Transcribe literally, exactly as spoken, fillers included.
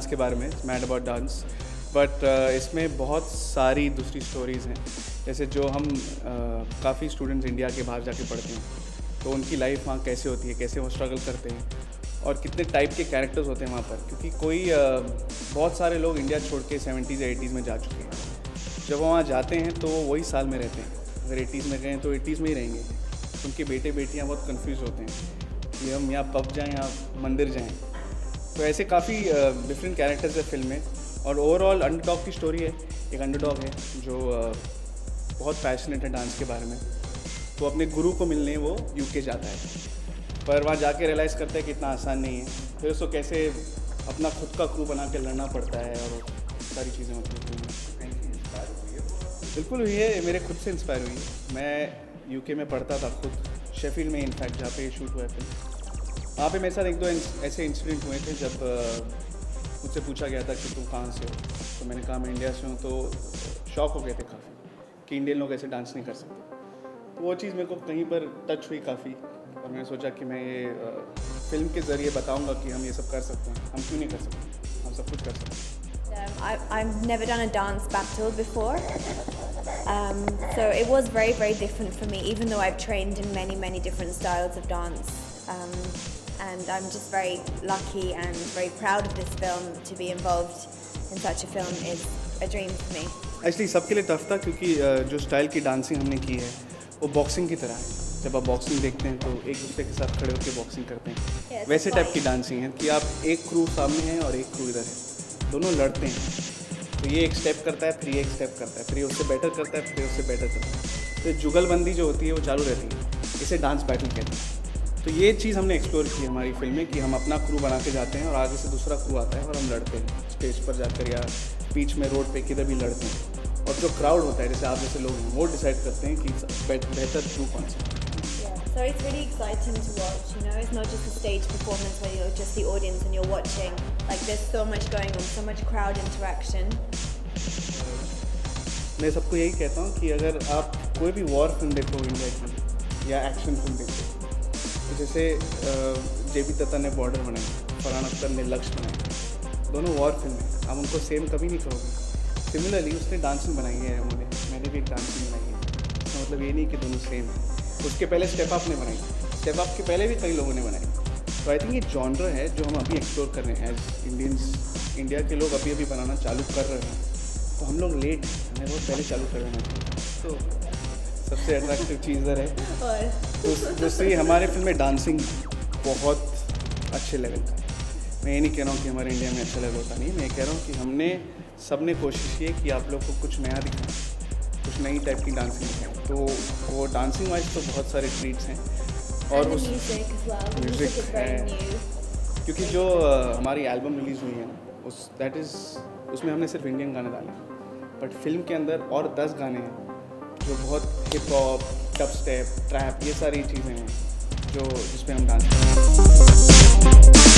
के बारे में, मैड अबाउट डांस, बट इसमें बहुत सारी दूसरी स्टोरीज़ हैं। जैसे जो हम uh, काफ़ी स्टूडेंट्स इंडिया के बाहर जाके पढ़ते हैं, तो उनकी लाइफ वहाँ कैसे होती है, कैसे वो स्ट्रगल करते हैं और कितने टाइप के कैरेक्टर्स होते हैं वहाँ पर, क्योंकि कोई uh, बहुत सारे लोग इंडिया छोड़ के सेवेंटीज़ या एटीज़ में जा चुके हैं। जब वहाँ जाते हैं तो वो वही साल में रहते हैं, अगर एटीज़ में गए तो एटीज़ में ही रहेंगे। उनके बेटे बेटियाँ बहुत कंफ्यूज होते हैं कि हम यहाँ पब जाएँ या मंदिर जाएँ। तो ऐसे काफ़ी डिफरेंट कैरेक्टर्स है फिल्म में, और ओवरऑल अंडरडॉग की स्टोरी है। एक अंडरडॉग है जो uh, बहुत पैशनेट है डांस के बारे में, तो अपने गुरु को मिलने वो यूके जाता है, पर वहाँ जाके रियलाइज़ करता है कि इतना आसान नहीं है। फिर उसको कैसे अपना खुद का क्रू बना के लड़ना पड़ता है और सारी चीज़ें होती हैं। बिल्कुल हुई है, मेरे खुद से इंस्पायर हुई है। मैं यूके में पढ़ता था खुद, शेफील्ड में इनफैक्ट, जहाँ पे शूट हुआ है फिल्म। वहाँ पे मेरे साथ एक दो ऐसे इंसिडेंट हुए थे जब मुझसे पूछा गया था कि तुम कहाँ से हो, तो मैंने कहा मैं इंडिया से हूँ। तो शॉक हो गए थे काफ़ी कि इंडियन लोग ऐसे डांस नहीं कर सकते। तो वो चीज़ मेरे को कहीं पर टच हुई काफ़ी, और मैंने सोचा कि मैं ये फिल्म के ज़रिए बताऊंगा कि हम ये सब कर सकते हैं। हम क्यों नहीं कर सकते, हम सब कुछ कर सकते हैं। Um, I, I've never done a dance battle before, um, so it was very very different for me, even though I've trained in many many different styles of dance, um, and I'm just very lucky and very proud of this film. To be involved in such a film is a dream for me. Actually सबके लिए tough था, क्योंकि जो style की dancing हमने की है वो बॉक्सिंग की तरह है। जब आप बॉक्सिंग देखते हैं तो एक दूसरे के साथ खड़े होकर बॉक्सिंग करते हैं, yes, वैसे टाइप की डांसिंग है कि आप एक क्रू सामने है और एक क्रू इधर है, दोनों लड़ते हैं। तो ये एक स्टेप करता है, फिर ये एक स्टेप करता है, फिर ये उससे बेटर करता है, फिर उससे बेटर करता है। तो जुगलबंदी जो होती है वो चालू रहती है, इसे डांस बैटल कहते हैं। तो ये चीज़ हमने एक्सप्लोर की हमारी फिल्म में कि हम अपना क्रू बना के जाते हैं और आगे से दूसरा क्रू आता है और हम लड़ते हैं स्टेज पर जाकर या बीच में रोड पे किधर भी लड़ते हैं। और जो क्राउड होता है, जैसे आप जैसे लोग हैं, वो डिसाइड करते हैं कि बेहतर क्रू कौन सा। So it's really exciting to watch, you know, it's not just a stage performance where you're just the audience and you're watching, like there's so much going on, so much crowd interaction. मैं सबको यही कहता हूँ कि अगर आप कोई भी वॉर फिल्म देखो इंडिया की या एक्शन फिल्म देखो, तो जैसे जे पी दत्ता ने बॉर्डर बनाई, फरहान अख्तर ने लक्ष्य बनाई, दोनों वॉर फिल्म है, आप उनको सेम कभी नहीं करोगे। सिमिलरली उसने डांसिंग बनाई है, उन्होंने मैंने भी एक डांसिंग बनाई है, इसका मतलब ये नहीं कि दोनों सेम है। उसके पहले स्टेप अप ने बनाई, स्टेप अप के पहले भी कई लोगों ने बनाई। तो आई थिंक ये जॉनर है जो हम अभी एक्सप्लोर कर रहे हैं एज इंडियंस। इंडिया के लोग अभी अभी बनाना चालू कर रहे हैं, तो हम लोग लेट हैं, हमें बहुत पहले चालू कर देना चाहिए। तो सबसे अट्रैक्टिव चीज़ है। और दूसरी हमारे फिल्म में डांसिंग बहुत अच्छे लेवल का है। मैं ये नहीं कह रहा हूँ कि हमारे इंडिया में अच्छा लेवल होता नहीं, मैं कह रहा हूँ कि हमने सब ने कोशिश की है कि आप लोग को कुछ नया दिखाएं, कुछ नई टाइप की डांसिंग है। तो वो डांसिंग वाइज तो बहुत सारे ट्रीट्स हैं, और उस म्यूज़िक है, क्योंकि जो हमारी एल्बम रिलीज़ हुई है ना, उस दैट इज़ उसमें हमने सिर्फ इंडियन गाने डाले, बट फिल्म के अंदर और दस गाने हैं जो बहुत hip hop, dubstep, trap, ये सारी चीज़ें हैं जो जिस पे हम डांस करते हैं।